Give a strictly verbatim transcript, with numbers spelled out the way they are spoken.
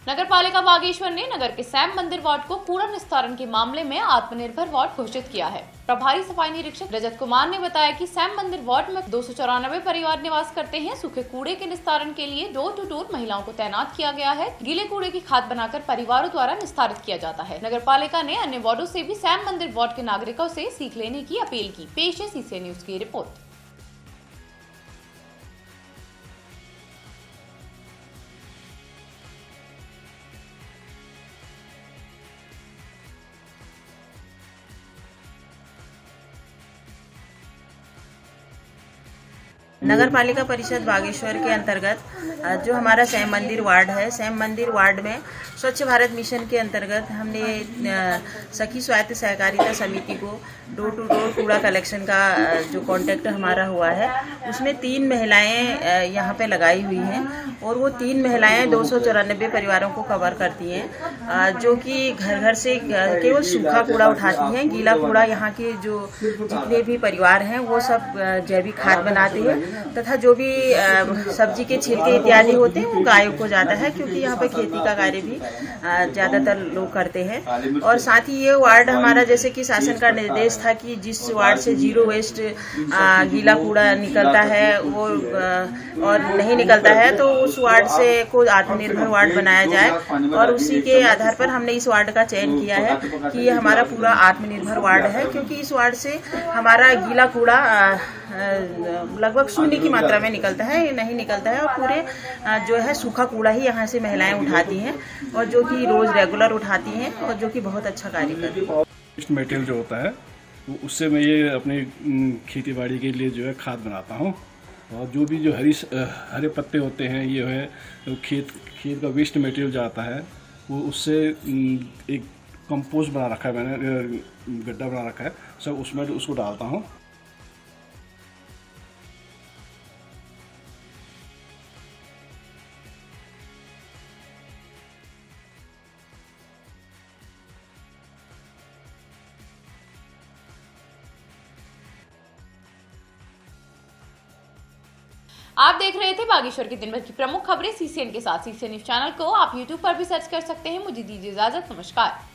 नगर पालिका बागेश्वर ने नगर के सैम मंदिर वार्ड को कूड़ा निस्तारण के मामले में आत्मनिर्भर वार्ड घोषित किया है। प्रभारी सफाई निरीक्षक रजत कुमार ने बताया कि सैम मंदिर वार्ड में दो सौ चौरानवे परिवार निवास करते हैं। सूखे कूड़े के निस्तारण के लिए डोर टू डोर महिलाओं को तैनात किया गया है। गीले कूड़े की खाद बनाकर परिवारों द्वारा निस्तारित किया जाता है। नगर पालिका ने अन्य वार्डो से भी सैम मंदिर वार्ड के नागरिकों से सीख लेने की अपील की। पेश है सीसीएन न्यूज की रिपोर्ट। नगर पालिका परिषद बागेश्वर के अंतर्गत जो हमारा सैम मंदिर वार्ड है, सैम मंदिर वार्ड में स्वच्छ भारत मिशन के अंतर्गत हमने सखी स्वायत्त सहकारिता समिति को डोर टू डोर कूड़ा कलेक्शन का जो कॉन्टेक्ट हमारा हुआ है, उसमें तीन महिलाएं यहाँ पे लगाई हुई हैं और वो तीन महिलाएं दो सौ चौरानबे परिवारों को कवर करती हैं, जो कि घर घर से केवल सूखा कूड़ा उठाती हैं। गीला कूड़ा यहाँ के जो जितने भी परिवार हैं वो सब जैविक खाद बनाते हैं तथा जो भी सब्जी के छिलके इत्यादि होते हैं वो गायों को जाता है, क्योंकि यहाँ पे खेती का कार्य भी ज़्यादातर लोग करते हैं। और साथ ही ये वार्ड हमारा, जैसे कि शासन का निर्देश था कि जिस वार्ड से जीरो वेस्ट गीला कूड़ा निकलता है वो और नहीं निकलता है तो उस वार्ड से को आत्मनिर्भर वार्ड बनाया जाए, और उसी के आधार पर हमने इस वार्ड का चयन किया है कि ये हमारा पूरा आत्मनिर्भर वार्ड है, क्योंकि इस वार्ड से हमारा गीला कूड़ा लगभग शून्य की मात्रा में निकलता है, नहीं निकलता है, और पूरे जो है सूखा कूड़ा ही यहाँ से महिलाएं उठाती हैं और जो कि रोज रेगुलर उठाती हैं और जो कि बहुत अच्छा कार्य करती है। वेस्ट मटेरियल जो होता है उससे मैं ये अपनी खेती बाड़ी के लिए जो है खाद बनाता हूँ, और जो भी जो हरी हरे पत्ते होते हैं ये है तो खेत खेत का वेस्ट मटेरियल जो आता है वो उससे एक कंपोस्ट बना रखा है, मैंने गड्ढा बना रखा है सब, उसमें उसको डालता हूँ। आप देख रहे थे बागेश्वर की दिन भर की प्रमुख खबरें सीसीएन के साथ। सीसीएन न्यूज चैनल को आप यूट्यूब पर भी सर्च कर सकते हैं। मुझे दीजिए इजाजत, नमस्कार।